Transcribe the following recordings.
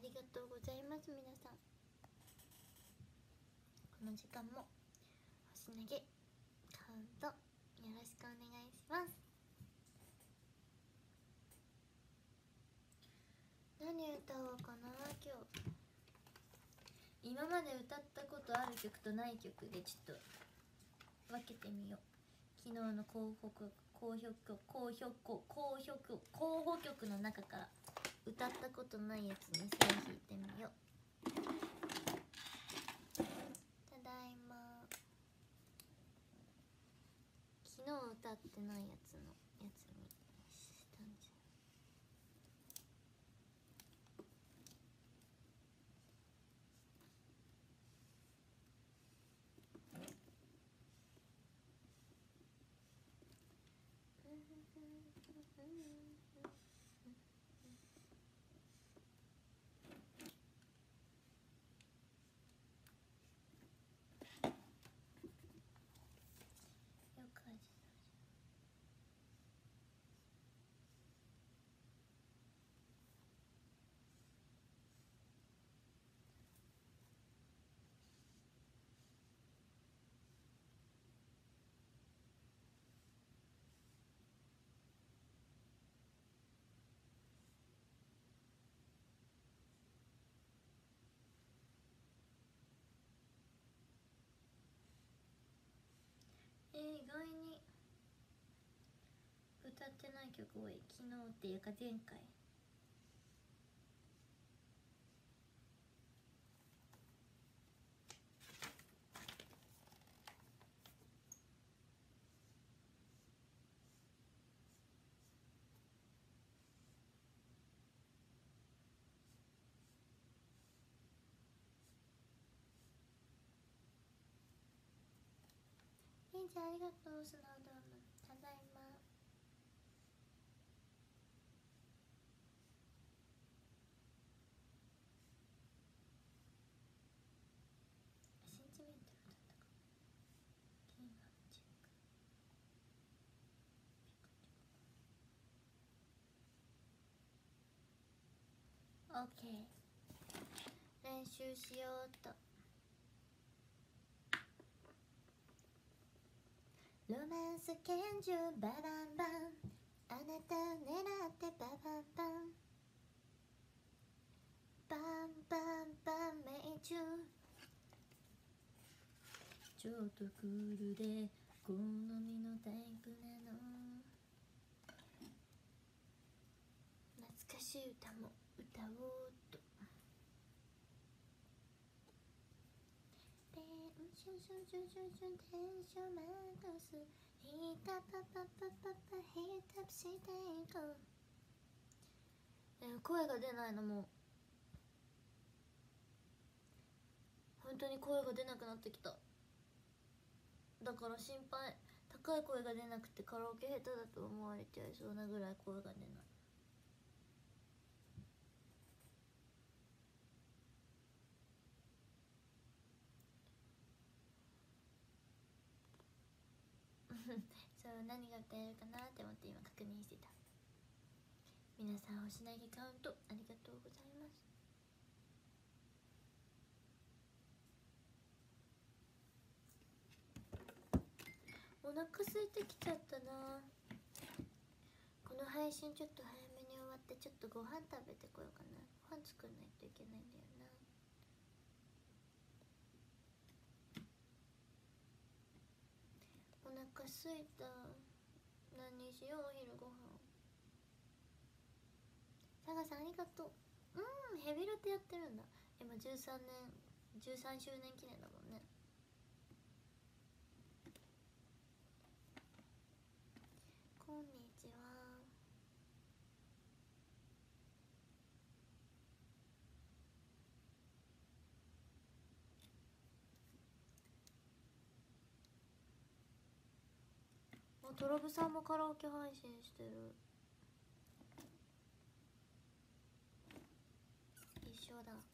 りがとうございます。皆さんこの時間も星投げカウントよろしくお願いします。何歌おうかな今日。今まで歌ったことある曲とない曲でちょっと分けてみよう。昨日の候補曲の中から歌ったことないやつに線引いてみよう。ただいま。昨日歌ってないやつのやつにしたんじゃ。よく味意外に歌ってない曲多い。昨日っていうか前回。りんちゃんありがとう。スノードームただいま。センチメンタルだったか。銀河のチェックオッケー。練習しようっと。ロマンス拳銃ババンバン、あなた狙ってババンバン、バンバンバン命中、ちょっとクールで好みのタイプなの。懐かしい歌も歌おうっと。テンションションションションションテンションマックス、ヒートアップアップアップアップヒートアップしていこう。声が出ないの。もう本当に声が出なくなってきた。だから心配。高い声が出なくてカラオケ下手だと思われちゃいそうなぐらい声が出ない。そう何が歌えるかなって思って今確認してた。皆さん星投げカウントありがとうございます。お腹空いてきちゃったな。この配信ちょっと早めに終わってちょっとご飯食べてこようかな。ご飯作んないといけないんだよな。お腹すいた。何にしようお昼ご飯。サガさんありがとう。ヘビロテやってるんだ。今13周年記念だもんね。こんにちは。トロブさんもカラオケ配信してる。一緒だ。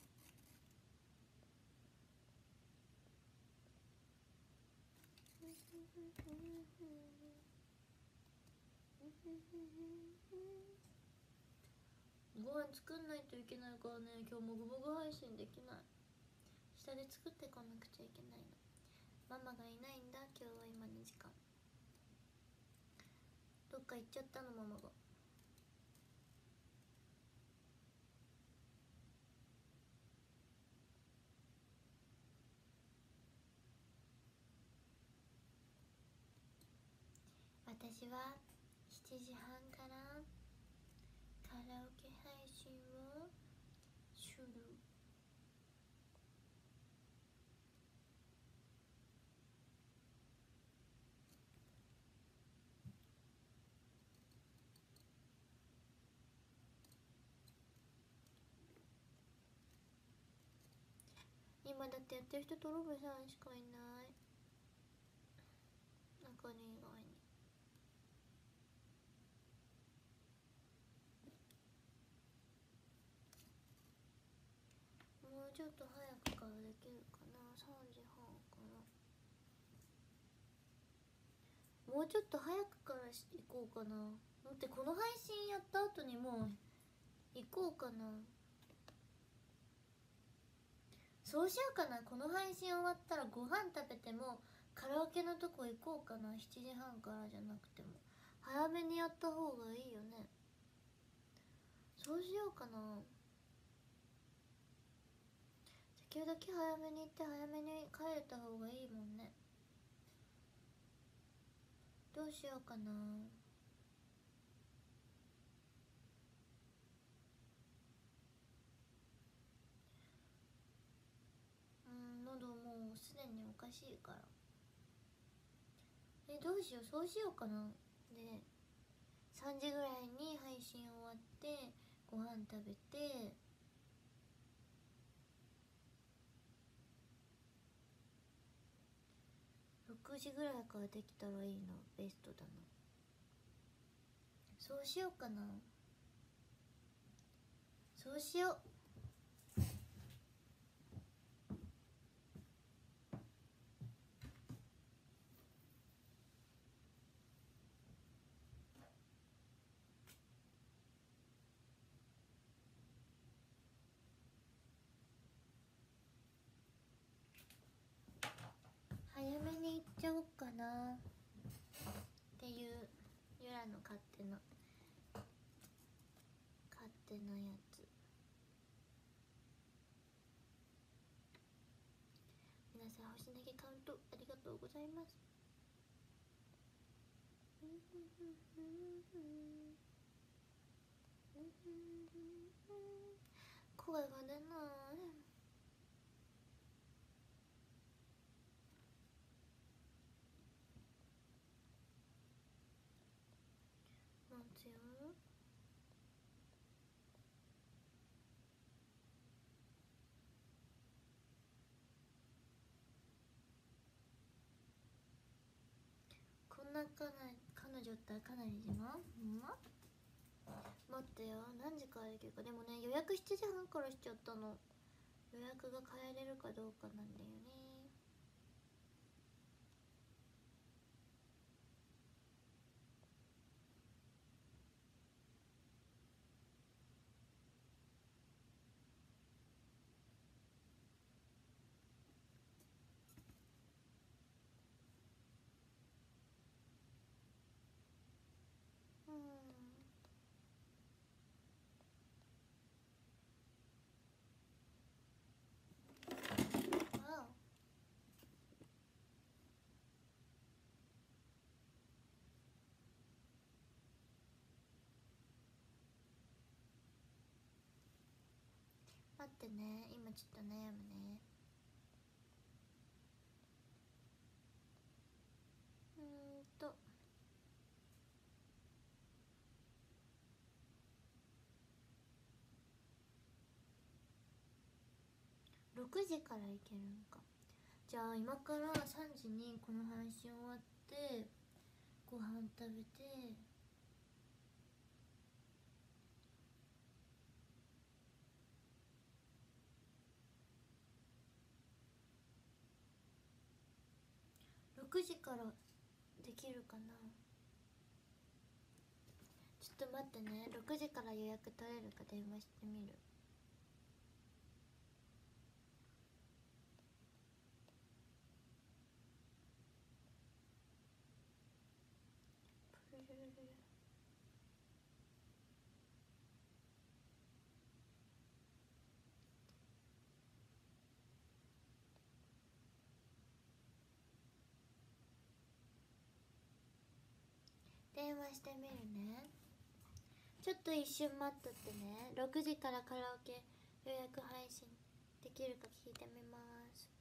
ごご飯作んないといけないからね、今日もぐもぐ配信できない。下で作ってこなくちゃいけないの。ママがいないんだ今日は。今の時間どっか行っちゃったの、ママが。私は7時半からカラオケ配信をする。今だってやってる人トロブさんしかいない。中根以外に。もうちょっと早くからできるかな。3時半かな。もうちょっと早くから行こうかな。待って、この配信やった後にもう行こうかな。そうしようかな。この配信終わったらご飯食べてもカラオケのとこ行こうかな。7時半からじゃなくても早めにやった方がいいよね。そうしようかな。できるだけ早めに行って早めに帰れた方がいいもんね。どうしようかな。喉もうすでにおかしいから。どうしよう。そうしようかな。で3時ぐらいに配信終わってご飯食べて、6時ぐらいからできたらいいのベストだな。そうしようかな。そうしよう。早めに行っちゃおうかなっていうゆらの勝手なやつ。皆さん星投げカウントありがとうございます。声が出ない。待つよ。こんな彼女ったらかなり自慢。待ってよ、何時からできるか。でもね、予約7時半からしちゃったの。予約が変えれるかどうかなんだよね。待ってね、今ちょっと悩むね。6時から行けるんか。じゃあ今から3時にこの配信終わってご飯食べて、6時からできるかな。ちょっちょっと待ってね、6時から予約取れるか電話してみる。プルルルルル。電話してみるね。ちょっと一瞬待っとってね。6時からカラオケ予約配信できるか聞いてみます。